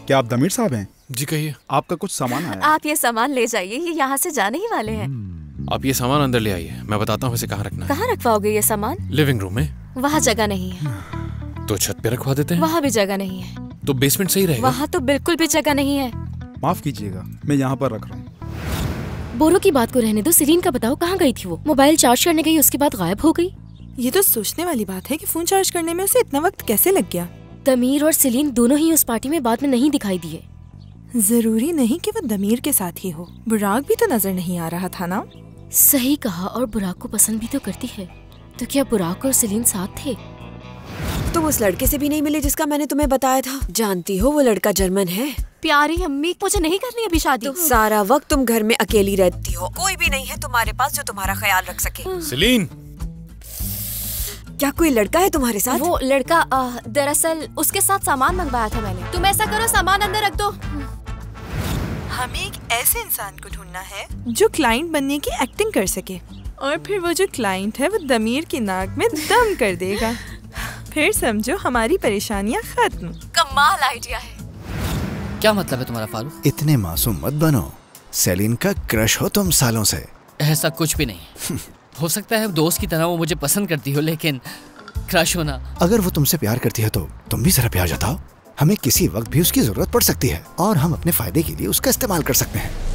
क्या आप दमीर साहब हैं? जी कहिए। आपका कुछ सामान आया है। आप ये सामान ले जाइए, ये यहाँ से जाने ही वाले हैं। आप ये सामान अंदर ले आइए, मैं बताता हूँ इसे कहाँ रखना है। कहाँ रखवाओगे ये सामान? लिविंग रूम में। वहाँ जगह नहीं है। तो छत पे रखवा देते हैं। वहाँ भी जगह नहीं है। तो बेसमेंट सही रहेगा। वहाँ तो बिल्कुल भी जगह नहीं है। माफ कीजिएगा, मैं यहाँ पर रख रहा हूँ। बोरो की बात को रहने दो, सेलिन का बताओ कहाँ गई थी वो? मोबाइल चार्ज करने गई, उसके बाद गायब हो गई। ये तो सोचने वाली बात है कि फोन चार्ज करने में उसे इतना वक्त कैसे लग गया। दमीर और सेलिन दोनों ही उस पार्टी में बाद में नहीं दिखाई दिए। जरूरी नहीं कि वो दमीर के साथ ही हो, बुराक भी तो नजर नहीं आ रहा था ना। सही कहा, और बुराक को पसंद भी तो करती है। तो क्या बुराक और सेलिन साथ थे? तुम उस लड़के से भी नहीं मिले जिसका मैंने तुम्हें बताया था। जानती हो वो लड़का जर्मन है। प्यारी अम्मी, मुझे नहीं करनी अभी शादी। सारा वक्त तुम घर में अकेली रहती हो, कोई भी नहीं है तुम्हारे पास जो तुम्हारा ख्याल रख सके। सेलिन, क्या कोई लड़का है तुम्हारे साथ? वो लड़का दरअसल उसके साथ सामान मंगवाया था मैंने। तुम ऐसा करो, सामान अंदर रख दो। हमें एक ऐसे इंसान को ढूंढना है जो क्लाइंट बनने की एक्टिंग कर सके, और फिर वो जो क्लाइंट है वो दमीर की नाक में दम कर देगा। फिर समझो हमारी परेशानियाँ खत्म। कमाल आइडिया है। क्या मतलब है तुम्हारा फारूक? इतने मासूम मत बनो, सेलिन का क्रश हो तुम सालों से। ऐसा कुछ भी नहीं। हो सकता है दोस्त की तरह वो मुझे पसंद करती हो, लेकिन क्रश होना। अगर वो तुमसे प्यार करती है तो तुम भी जरा प्यार जताओ। हमें किसी वक्त भी उसकी जरूरत पड़ सकती है और हम अपने फायदे के लिए उसका इस्तेमाल कर सकते हैं।